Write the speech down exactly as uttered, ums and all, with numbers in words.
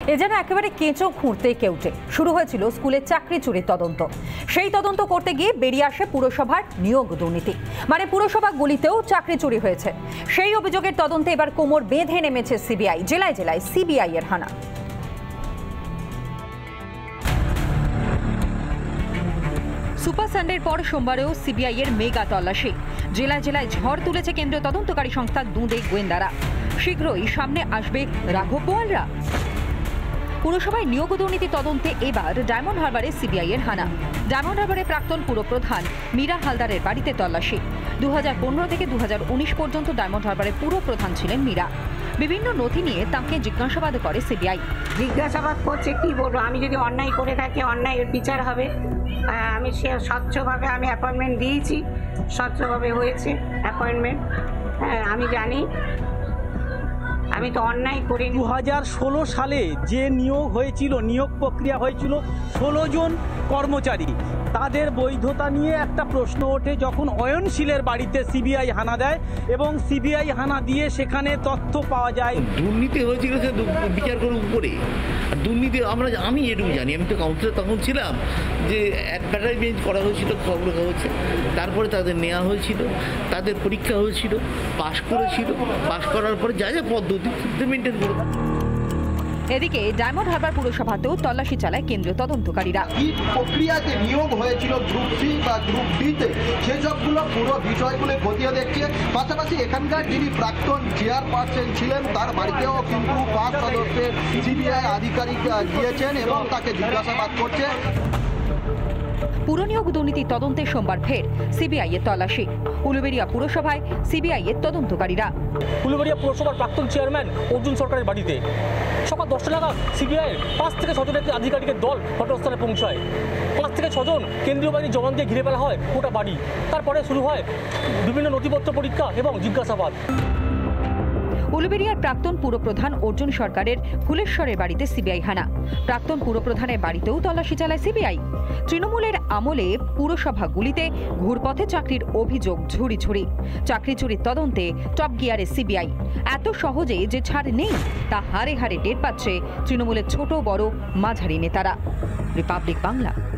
এ যেন একেবারে কেঁচো খুঁড়তে কেউটে। শুরু হয়েছিল স্কুলের চাকরি চুরির তদন্ত। সেই তদন্ত করতে গিয়ে বেরিয়ে আসে পুরসভার নিয়োগ দুর্নীতি, মানে পুরসভাগুলিতেও চাকরি চুরি হয়েছে। সেই অভিযোগের তদন্তে এবার কোমর বেঁধে নেমেছে সিবিআই। জেলায় জেলায় সিবিআই এর হানা। সুপার সানডের পর সোমবারেও সিবিআই এর মেগা তল্লাশি। জেলায় জেলায় ঝড় তুলেছে কেন্দ্রীয় তদন্তকারী সংস্থা দুঁদে গোয়েন্দারা। শীঘ্রই সামনে আসবে রাঘব বোয়ালরা। পুরসভায় নিয়োগ দুর্নীতি তদন্তে এবার ডায়মন্ড হারবারে সিবিআই এর হানা। ডায়মন্ড হারবারে প্রাক্তন পুরপ্রধান মীরা হালদারের বাড়িতে তল্লাশি। দু হাজার পনেরো থেকে দু হাজার উনিশ পর্যন্ত ডায়মন্ড হারবারে পুরপ্রধান ছিলেন মীরা। বিভিন্ন নথি নিয়ে তাঁকে জিজ্ঞাসাবাদ করে সিবিআই। জিজ্ঞাসাবাদ করছে, কি বলবো, আমি যদি অন্যায় করে থাকি অন্যায়ের বিচার হবে। আমি সে স্বচ্ছভাবে আমি অ্যাপয়েন্টমেন্ট দিয়েছি, স্বচ্ছভাবে হয়েছে অ্যাপয়েন্টমেন্ট। হ্যাঁ, আমি জানি আমি তো অন্যায় করি। দু হাজার ষোলো সালে যে নিয়োগ হয়েছিল, নিয়োগ প্রক্রিয়া হয়েছিল ষোলো জন কর্মচারী, তাদের বৈধতা নিয়ে একটা প্রশ্ন ওঠে যখন অয়নশীলের বাড়িতে সিবিআই হানা দেয় এবং সিবিআই হানা দিয়ে সেখানে তথ্য পাওয়া যায়। দুর্নীতি হয়েছিল সে বিচার করার উপরে। আর দুর্নীতি আমরা আমি এটুকু জানি, আমি তো কাউন্সিলর তখন ছিলাম, যে অ্যাডভার্টাইজমেন্ট করা হয়েছিল খবর কাগজে, তারপরে তাদের নেওয়া হয়েছিল, তাদের পরীক্ষা হয়েছিল, পাশ করেছিল, পাশ করার পরে যা যা পদ্ধতি মেনটেন করে। এদিকে ডায়মন্ড হারবার পুরসভাতেও তল্লাশি চালায় কেন্দ্রীয় তদন্তকারীরা। কি প্রক্রিয়াতে নিয়োগ হয়েছিল গ্রুপ সি বা গ্রুপ ডিতে, সেসবগুলো পুরো বিষয়গুলো খতিয়ে দেখছে। পাশাপাশি এখানকার যিনি প্রাক্তন চেয়ারপারসন ছিলেন তার বাড়িতেও কিন্তু পাঁচ সদস্যের সিবিআই আধিকারিক গিয়েছেন এবং তাকে জিজ্ঞাসাবাদ করছে। পুরনিয়োগ দুর্নীতি তদন্তে সোমবার ফের সিবিআই এর তল্লাশি। উলুবেড়িয়া পুরসভায় সিবিআই এর তদন্তকারীরা। উলুবেড়িয়া পুরসভার প্রাক্তন চেয়ারম্যান অর্জুন সরকারের বাড়িতে সকাল দশটা নাগাদ সিবিআই পাঁচ থেকে ছজন একটি আধিকারিকের দল ঘটনাস্থলে পৌঁছায়। পাঁচ থেকে ছজন কেন্দ্রীয় বাহিনীর জওয়ান দিয়ে ঘিরে ফেলা হয় গোটা বাড়ি। তারপরে শুরু হয় বিভিন্ন নথিপত্র পরীক্ষা এবং জিজ্ঞাসাবাদ। উলুবেড়িয়ার প্রাক্তন পুরপ্রধান অর্জুন সরকারের ফুলেশ্বরের বাড়িতে সিবিআই হানা। প্রাক্তন পুরপ্রধানের বাড়িতেও তল্লাশি চালায় সিবিআই। তৃণমূলের আমলে পুরসভাগুলিতে ঘুরপথে চাকরির অভিযোগ ঝুড়ি ঝুড়ি। চাকরি চুরির তদন্তে টপ গিয়ারে সিবিআই। এত সহজে যে ছাড় নেই তা হারে হারে টের পাচ্ছে তৃণমূলের ছোট বড় মাঝারি নেতারা। রিপাবলিক বাংলা।